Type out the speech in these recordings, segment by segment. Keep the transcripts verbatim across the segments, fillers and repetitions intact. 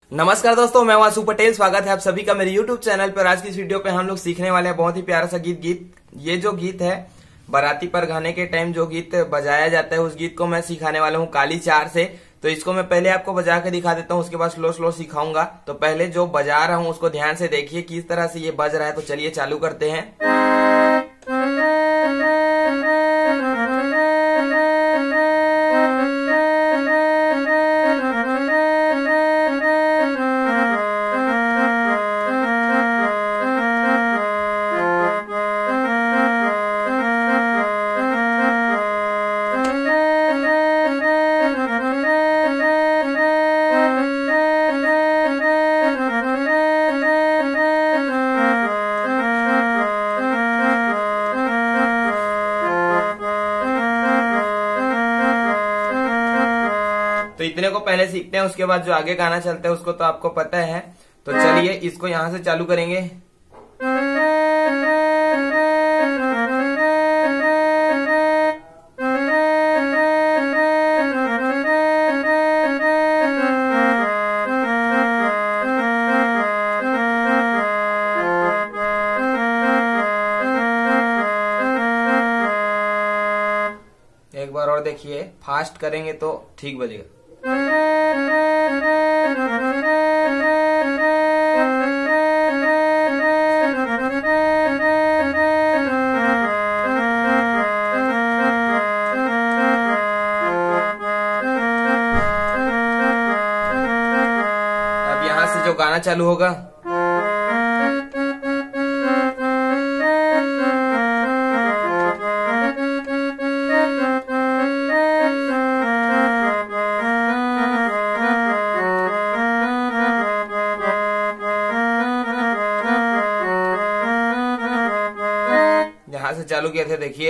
नमस्कार दोस्तों, मैं वासु पटेल। स्वागत है आप सभी का मेरे यूट्यूब चैनल पर। आज की इस वीडियो पे हम लोग सीखने वाले हैं बहुत ही प्यारा सा गीत गीत ये जो गीत है बाराती पर गाने के टाइम जो गीत बजाया जाता है, उस गीत को मैं सिखाने वाला हूँ काली चार से। तो इसको मैं पहले आपको बजा के दिखा देता हूँ, उसके बाद स्लो स्लो सिखाऊंगा। तो पहले जो बजा रहा हूँ उसको ध्यान से देखिए किस तरह से ये बज रहा है। तो चलिए चालू करते हैं। तो इतने को पहले सीखते हैं, उसके बाद जो आगे गाना चलता है उसको तो आपको पता है। तो चलिए इसको यहां से चालू करेंगे। एक बार और देखिए, फास्ट करेंगे तो ठीक बजेगा। अब यहां से जो गाना चालू होगा, यहां से चालू किए थे, देखिए।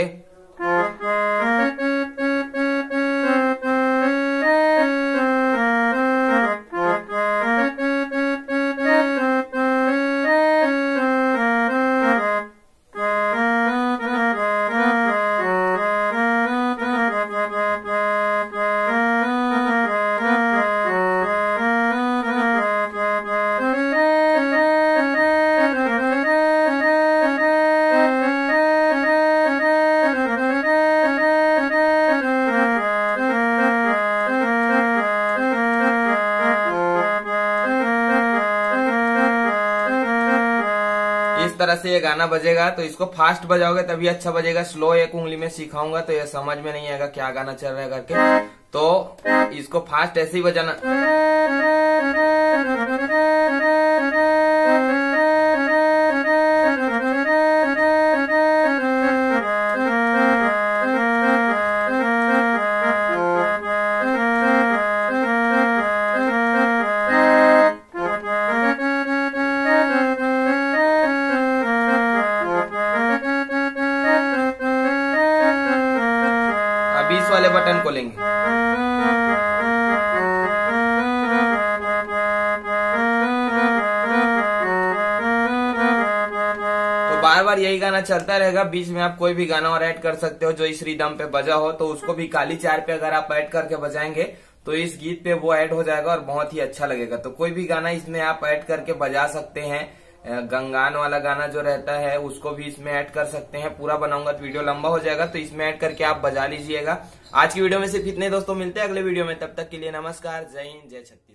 इस तरह से ये गाना बजेगा। तो इसको फास्ट बजाओगे तभी अच्छा बजेगा। स्लो एक उंगली में सिखाऊंगा तो ये समझ में नहीं आएगा क्या गाना चल रहा है करके। तो इसको फास्ट ऐसे ही बजाना। बीस वाले बटन को लेंगे। तो बार बार यही गाना चलता रहेगा। बीच में आप कोई भी गाना और ऐड कर सकते हो जो इस रिदम पे बजा हो। तो उसको भी काली चार पे अगर आप ऐड करके बजाएंगे तो इस गीत पे वो ऐड हो जाएगा और बहुत ही अच्छा लगेगा। तो कोई भी गाना इसमें आप ऐड करके बजा सकते हैं। गंगान वाला गाना जो रहता है उसको भी इसमें ऐड कर सकते हैं। पूरा बनाऊंगा तो वीडियो लंबा हो जाएगा, तो इसमें ऐड करके आप बजा लीजिएगा। आज की वीडियो में सिर्फ इतने दोस्तों, मिलते हैं अगले वीडियो में। तब तक के लिए नमस्कार, जय हिंद, जय छत्तीसगढ़।